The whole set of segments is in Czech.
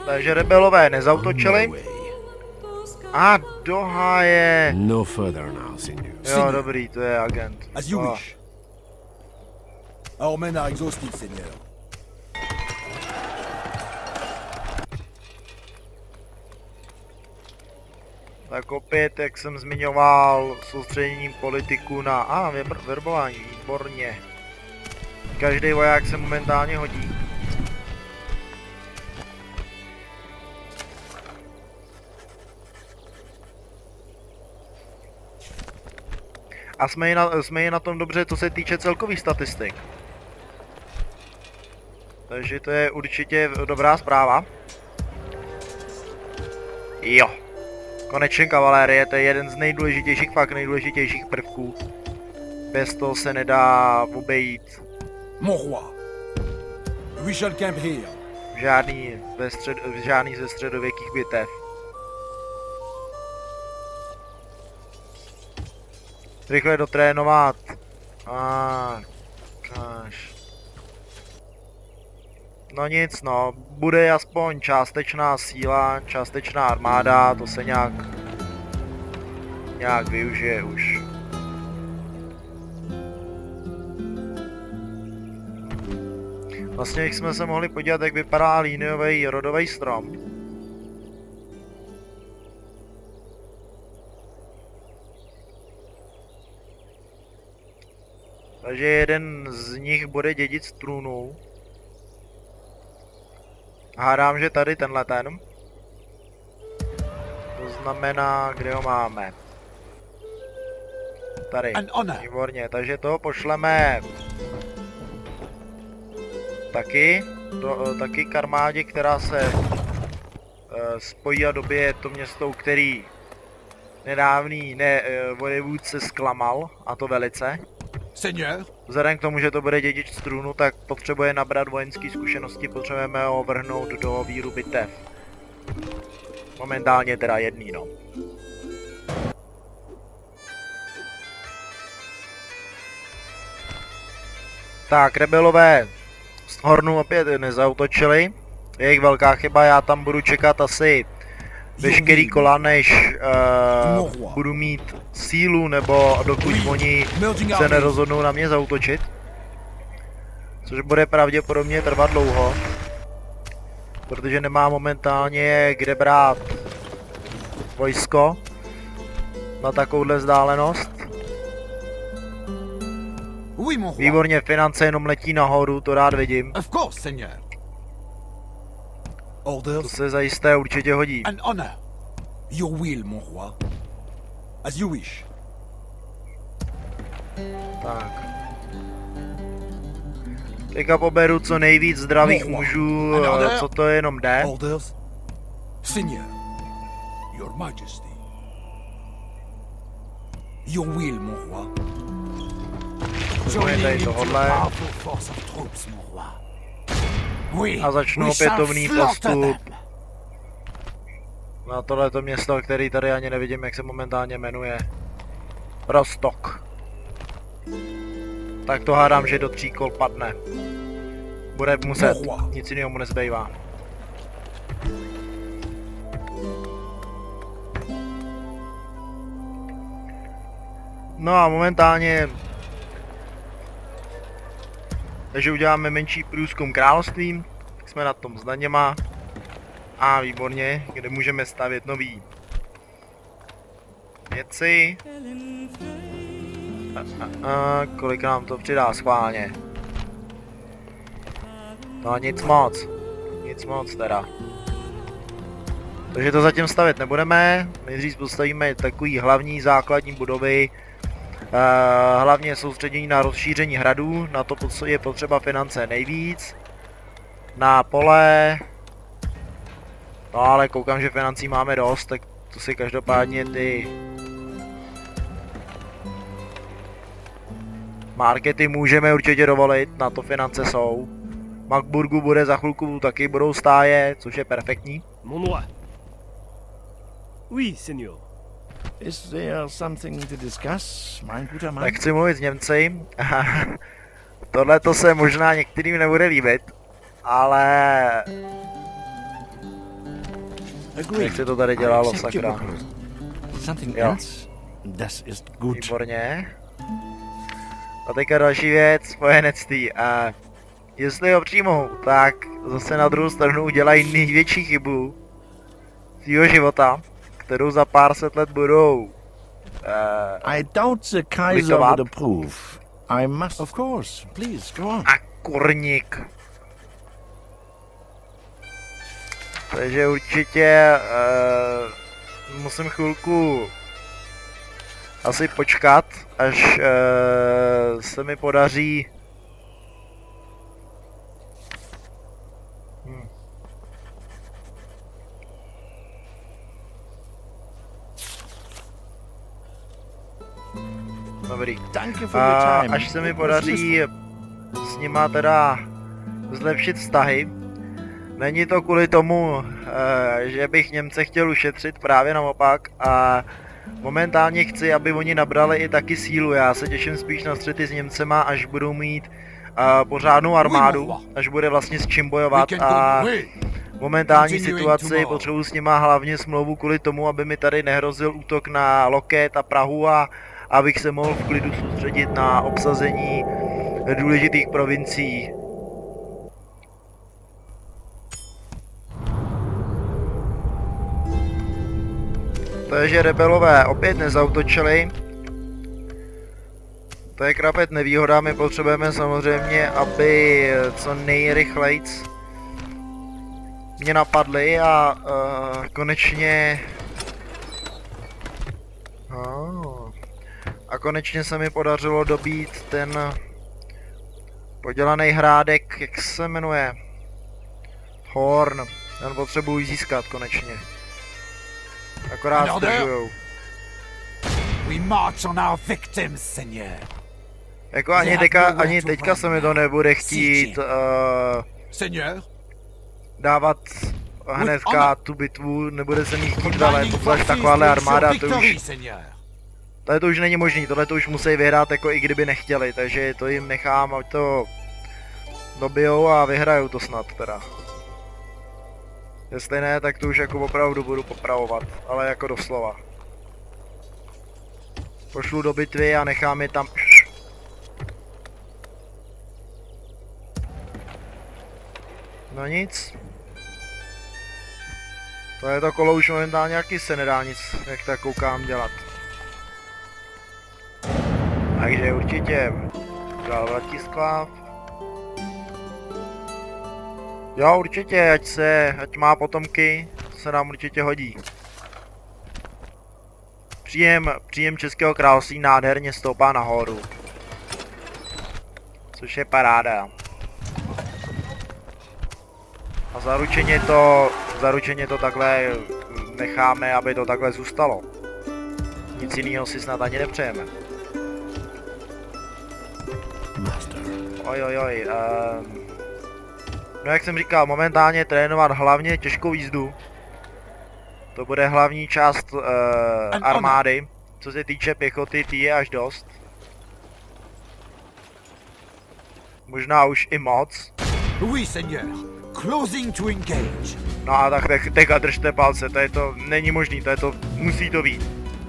Takže rebelové nezautočili. A do háje. No further now, senior. Jo, dobrý, to je agent. As you wish. Our men are exhausted, seigneur. Tak opět, jak jsem zmiňoval, soustředěním politiků na verbování, výborně. Každý voják se momentálně hodí. A jsme i na tom dobře, co se týče celkových statistik. Takže to je určitě dobrá zpráva. Jo. Konečně kavalérie, to je jeden z nejdůležitějších, fakt nejdůležitějších prvků. Bez toho se nedá obejít. Mon roi. We shall camp here. Žádný ze středověkých bitev. Rychle dotrénovat. No nic, no, bude aspoň částečná síla, částečná armáda, to se nějak využije už. Vlastně jak jsme se mohli podívat, jak vypadá líniový rodový strom. Takže jeden z nich bude dědic trůnu. Hádám, že tady tenhle ten. To znamená, kde ho máme. Tady. Výborně, takže toho pošleme taky k armádě, která se spojí a dobije to město, který nedávný vojevůdce zklamal, a to velice. Seigneur. Vzhledem k tomu, že to bude dědič z trůnu, tak potřebuje nabrat vojenské zkušenosti, potřebujeme ho vrhnout do víru bitev. Momentálně teda jedný, no. Tak, rebelové z Hornu opět nezautočili. Je jich velká chyba, já tam budu čekat asi veškerý kola, než budu mít sílu, nebo dokud oni se nerozhodnou na mě zaútočit. Což bude pravděpodobně trvat dlouho. Protože nemám momentálně kde brát vojsko na takovouhle vzdálenost. Výborně, finance jenom letí nahoru, to rád vidím. To se zajisté určitě hodí. Your will, mon roi. As you wish. Tak. Teďka poberu co nejvíc zdravých mužů, co to jenom jde. Seigneur, your majesty. Your will, mon roi. Vezmeme tady tohodle. A začnu opětovný postup na tohleto město, který tady ani nevidím, jak se momentálně jmenuje. Rostok. Tak to hádám, že do 3 kol padne. Bude muset, nic jiného mu nezbývá. No a momentálně... Takže uděláme menší průzkum královstvím, jsme na tom s daněma. A výborně, kde můžeme stavět nový věci. Kolik nám to přidá schválně? No nic moc teda. Takže to zatím stavět nebudeme, nejdřív postavíme takový hlavní základní budovy. Hlavně soustředění na rozšíření hradů, na to je potřeba finance nejvíc. Na pole... No ale koukám, že financí máme dost, tak to si každopádně ty... markety můžeme určitě dovolit, na to finance jsou. V Magburgu bude za chvilku taky budou stáje, což je perfektní. Oui, senior. Is there something to discuss, mein guter Mann? Tak chci mluvit s Němci. Tohle to se možná některým nebude líbit, ale Agreed. Jak se to tady dělalo, I accept your sakra. proposal. Something Jo. else? Das ist gut. Výborně. A teďka další věc, spojenectví. A jestli ho přijmou, tak zase na druhou stranu udělají největší chybu svýho života, kterou za pár set let budou I doubt the Kaiser litovat. would approve. I must... Of course. Please, go on. A kurník. Takže určitě musím chvilku asi počkat, až se mi podaří Dobrý. Danke for your time. Až se mi It was podaří s nima teda zlepšit vztahy. Není to kvůli tomu, že bych Němce chtěl ušetřit, právě naopak. A momentálně chci, aby oni nabrali i taky sílu. Já se těším spíš na střety s Němcema, až budou mít pořádnou armádu, až bude vlastně s čím bojovat. A momentální situaci potřebuji s nima hlavně smlouvu kvůli tomu, aby mi tady nehrozil útok na Loket a Prahu a abych se mohl v klidu soustředit na obsazení důležitých provincií. Takže rebelové opět nezautočili. To je krapet nevýhoda, my potřebujeme samozřejmě, aby co nejrychlejc mě napadli a konečně... A konečně se mi podařilo dobít ten podělaný hrádek, jak se jmenuje? Horn. Ten potřebuji získat konečně. Akorát zdržujou. We march on our victims, seigneur. Jako ani teďka se mi to nebude chtít Seigneur, dávat hnedka tu bitvu, nebude se mi chtít velet, protože takováhle armáda, to už není možný, tohle to už musí vyhrát jako i kdyby nechtěli, takže to jim nechám, ať to dobijou a vyhrajou to snad teda. Jestli ne, tak to už jako opravdu budu popravovat, ale jako doslova. Pošlu do bitvy a nechám je tam... No nic. To je to kolo už momentálně nějaký se nedá nic, jak tak koukám, dělat. Takže určitě dál Vratislav. Jo, určitě, ať má potomky, se nám určitě hodí. Příjem Českého království nádherně stoupá nahoru. Což je paráda. A zaručeně to takhle necháme, aby to takhle zůstalo. Nic jiného si snad ani nepřejeme. Ojojoj, no jak jsem říkal, momentálně trénovat hlavně těžkou jízdu. To bude hlavní část armády. Co se týče pěchoty, ty je až dost. Možná už i moc. Oui, seigneur. Closing to engage. No a tak teďka držte palce, to není možný, musí to být.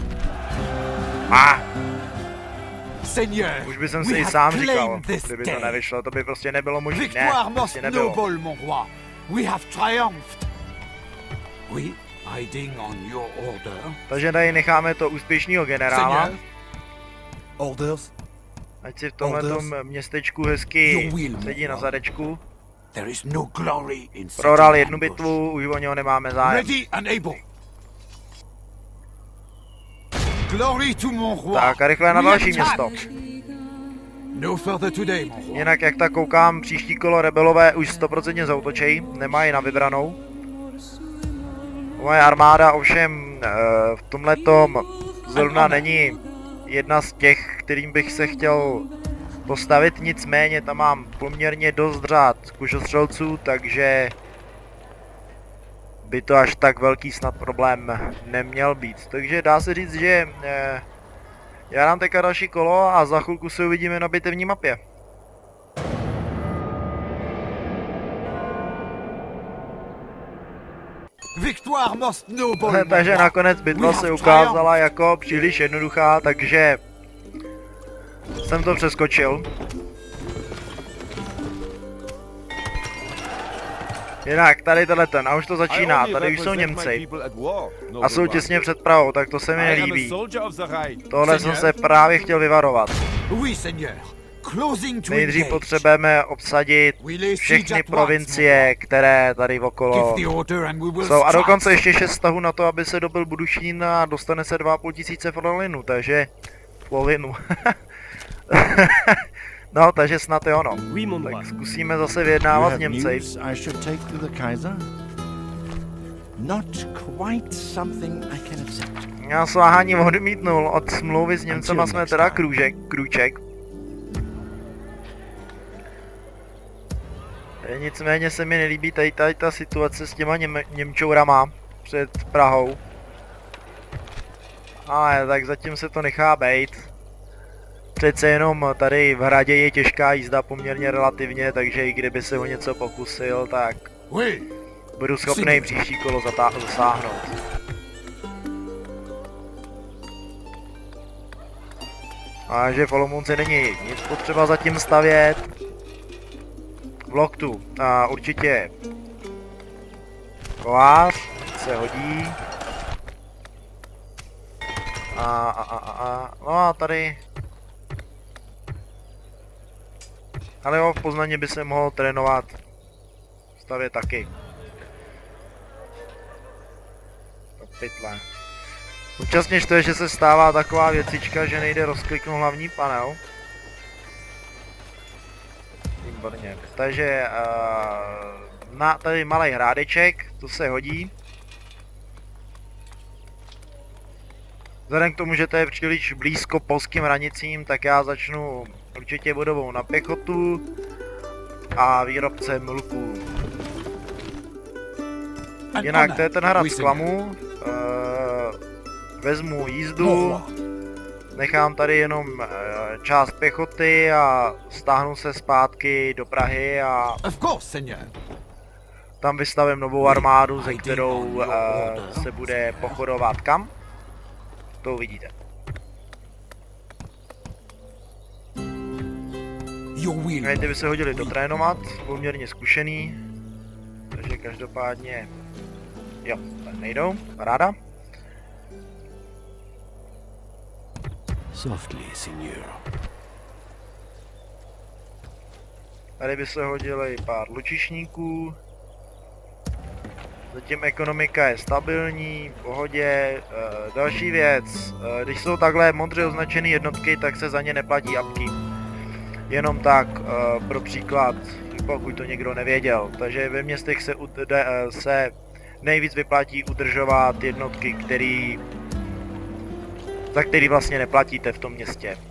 Seigneur, už by jsem si i sám říkal, kdyby to nevyšlo, to by prostě nebylo možné. Ne, prostě nebylo. Mon roi. We have triumphed. We hiding on your order. Takže tady necháme to úspěšného generála. Seigneur. Orders. Ať si v tomhletom městečku hezky sedí na zadečku. There is no glory in Prohrál jednu bitvu, už o něho nemáme zájem. Ready and able. Glory to mon roi. Tak a rychle na další město. No further today, mon roi. Jinak jak tak koukám, příští kolo rebelové už 100% zaútočejí, nemají na vybranou. Moje armáda ovšem v tomhletom zrovna není jedna z těch, kterým bych se chtěl postavit, nicméně tam mám poměrně dost řád kušostřelců, takže by to až tak velký snad problém neměl být. Takže dá se říct, že já dám teďka další kolo a za chvilku se uvidíme na bitevní mapě. victoire most noble. Takže nakonec bitva se ukázala jako příliš jednoduchá, takže jsem to přeskočil. Jinak, tady ten, a už to začíná, tady už jsou Němci. A jsou těsně před Prahou, tak to se mi nelíbí. Tohle jsem se právě chtěl vyvarovat. Nejdřív potřebujeme obsadit všechny provincie, které tady okolo jsou. A dokonce ještě 6 stahů na to, aby se dobil Budušín a dostane se 2500 forlinů, takže polovinu. No, takže snad je ono. Tak zkusíme zase vyjednávat s Němci. Já s váháním odmítnul, od smlouvy s Němcema jsme teda krůček. Nicméně se mi nelíbí tady ta situace s těma Němčourama před Prahou. Ale tak zatím se to nechá bejt. Přece jenom tady v hradě je těžká jízda poměrně relativně, takže i kdyby se o něco pokusil, tak budu schopný příští kolo zasáhnout. A že v Olomouci není nic potřeba zatím stavět. V Loktu a určitě kovář se hodí. No a tady. Ale jo, v Poznaně by se mohl trénovat stavět taky. To pytle. Občasně to je, že se stává taková věcička, že nejde rozkliknout hlavní panel. Výborně. Takže tady malý hrádeček, to se hodí. Vzhledem k tomu, že to je příliš blízko polským hranicím, tak já začnu určitě budovou na pěchotu a výrobcem luků. Jinak to je ten hrad z klamu. Vezmu jízdu, nechám tady jenom část pěchoty a stáhnu se zpátky do Prahy a tam vystavím novou armádu, se kterou se bude pochodovat kam? To uvidíte. Ty by se hodili dotrénovat, poměrně zkušený, takže každopádně, jo, tak nejdou, paráda. Tady by se hodili pár lučišníků. Zatím ekonomika je stabilní, v pohodě. Další věc, když jsou takhle modře označené jednotky, tak se za ně neplatí apky. Jenom tak, pro příklad, pokud to někdo nevěděl. Takže ve městech se nejvíc vyplatí udržovat jednotky, za který vlastně neplatíte v tom městě.